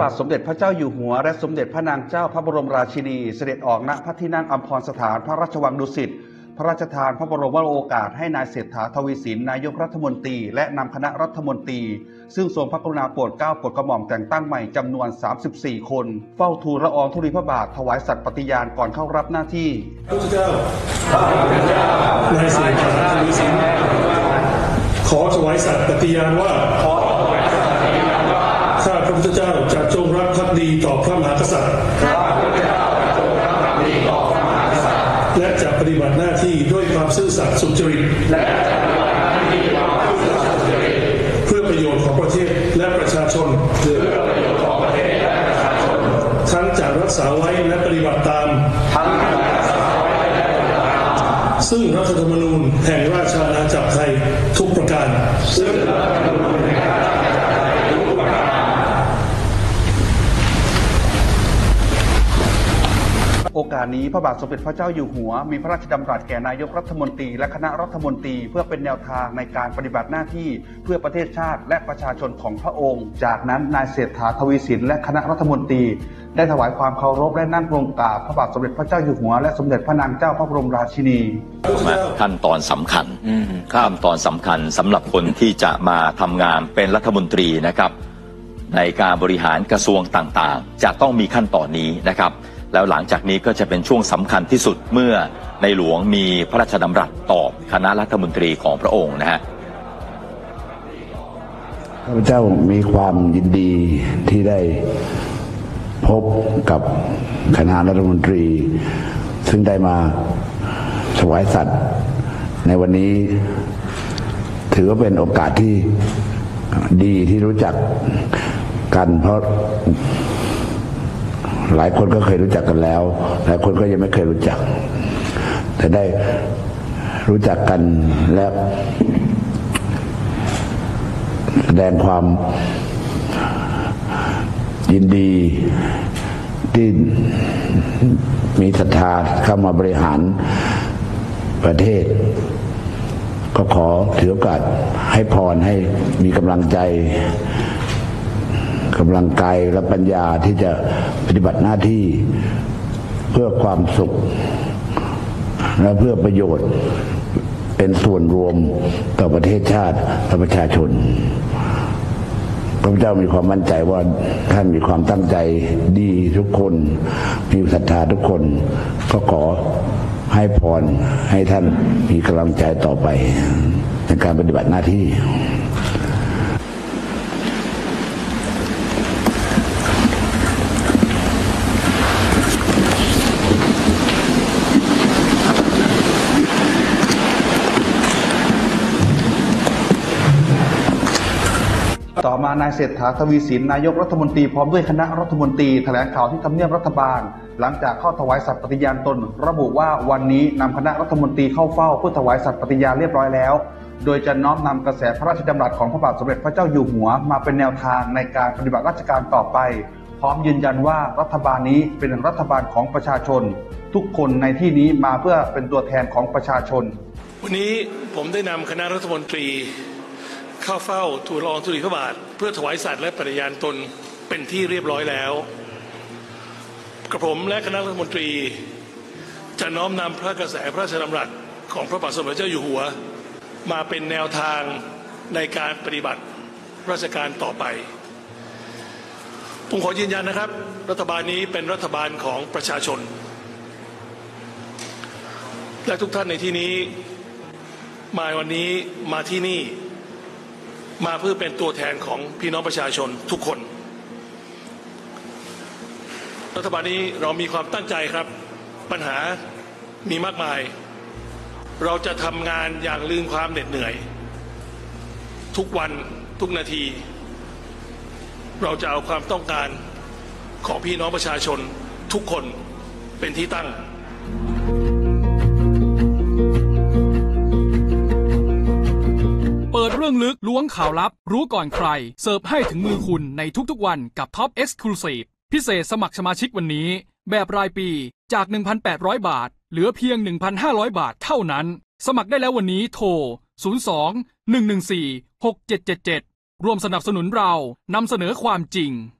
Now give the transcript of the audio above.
าทสมเด็จพระเจ้าอยู่หัวและสมเด็จพระนางเจ้าพระบรมราชินีเสด็จออกณพระที่นั่งอัมพรสถานพระราชวังดุสิตพระราชทานพระบรมวโรกาสให้นายเศรษฐาทวีสินนายกรัฐมนตรีและนำคณะรัฐมนตรีซึ่งทรงพระกรุณาโปรดเกล้าโปรดกระหม่อมแต่งตั้งใหม่จำนวน34คนเฝ้าทูลละอองธุลีพระบาทถวายสัตย์ปฏิญาณก่อนเข้ารับหน้าที่พระพุทธเจ้านายเศรษฐาทวีสินขอถวายสัตย์ปฏิญาณว่าข้าพระพุทธเจ้าจะจงรักภักดีต่อพระมหากษัตริย์และจะปฏิบัติหน้าที่ด้วยความซื่อสัตย์สุจริตเพื่อประโยชน์ของประเทศและประชาชนทั้งจะรักษาไว้และปฏิบัติตามซึ่งรัฐธรรมนูญแห่งราชอาณาจักรไทยทุกประการโอกาสนี้พระบาทสมเด็จพระเจ้าอยู่หัวมีพระราชดำรัสแก่นายกรัฐมนตรีและคณะรัฐมนตรีเพื่อเป็นแนวทางในการปฏิบัติหน้าที่เพื่อประเทศชาติและประชาชนของพระองค์จากนั้นนายเศรษฐาทวีสินและคณะรัฐมนตรีได้ถวายความเคารพและนั่งลงกราบพระบาทสมเด็จพระเจ้าอยู่หัวและสมเด็จพระนางเจ้าพระบรมราชินีขั้นตอนสำคัญสำหรับคนที่จะมาทำงานเป็นรัฐมนตรีนะครับในการบริหารกระทรวงต่างๆจะต้องมีขั้นตอนนี้นะครับแล้วหลังจากนี้ก็จะเป็นช่วงสำคัญที่สุดเมื่อในหลวงมีพระราชดำรัสตอบคณะรัฐมนตรีของพระองค์นะฮะข้าพเจ้ามีความยินดีที่ได้พบกับคณะรัฐมนตรีซึ่งได้มาถวายสัตย์ในวันนี้ถือว่าเป็นโอกาสที่ดีที่รู้จักกันเพราะหลายคนก็เคยรู้จักกันแล้วหลายคนก็ยังไม่เคยรู้จักแต่ได้รู้จักกันและแสดงความยินดีที่มีศรัทธาเข้ามาบริหารประเทศก็ขอถือโอกาสให้พรให้มีกำลังใจกำลังกายและปัญญาที่จะปฏิบัติหน้าที่เพื่อความสุขและเพื่อประโยชน์เป็นส่วนรวมต่อประเทศชาติและประชาชนพระพุทธเจ้ามีความมั่นใจว่าท่านมีความตั้งใจดีทุกคนมีศรัทธาทุกคนก็ขอให้พรให้ท่านมีกำลังใจต่อไปในการปฏิบัติหน้าที่ต่อมานายเศรษฐาทวีสินนายกรัฐมนตรีพร้อมด้วยคณะรัฐมนตรีแถลงข่าวที่ทำเนียบรัฐบาลหลังจากเข้าถวายสัตย์ปฏิญาณตนระบุว่าวันนี้นำคณะรัฐมนตรีเข้าเฝ้าเพื่อถวายสัตย์ปฏิญาณเรียบร้อยแล้วโดยจะน้อมนำกระแสพระราชดำรัสของพระบาทสมเด็จพระเจ้าอยู่หัวมาเป็นแนวทางในการปฏิบัติราชการต่อไปพร้อมยืนยันว่ารัฐบาลนี้เป็นรัฐบาลของประชาชนทุกคนในที่นี้มาเพื่อเป็นตัวแทนของประชาชนวันนี้ผมได้นำคณะรัฐมนตรีเข้าเฝ้าทูลละอองธุลีพระบาทเพื่อถวายสัตย์และปฏิญาณตนเป็นที่เรียบร้อยแล้วกระผมและคณะรัฐมนตรีจะน้อมนำพระกระแสพระราชดำรัสของพระบาทสมเด็จพระเจ้าอยู่หัวมาเป็นแนวทางในการปฏิบัติราชการต่อไปผมขอยืนยันนะครับรัฐบาลนี้เป็นรัฐบาลของประชาชนและทุกท่านในที่นี้มาวันนี้มาที่นี่มาเพื่อเป็นตัวแทนของพี่น้องประชาชนทุกคนรัฐบาลนี้เรามีความตั้งใจครับปัญหามีมากมายเราจะทำงานอย่างลืมความเหน็ดเหนื่อยทุกวันทุกนาทีเราจะเอาความต้องการของพี่น้องประชาชนทุกคนเป็นที่ตั้งเปิดเรื่องลึกล้วงข่าวลับรู้ก่อนใครเสิร์ฟให้ถึงมือคุณในทุกๆวันกับ Top Exclusive พิเศษสมัครสมาชิกวันนี้แบบรายปีจาก 1,800 บาทเหลือเพียง 1,500 บาทเท่านั้นสมัครได้แล้ววันนี้โทร 02-114-6777 ร่วมสนับสนุนเรานำเสนอความจริง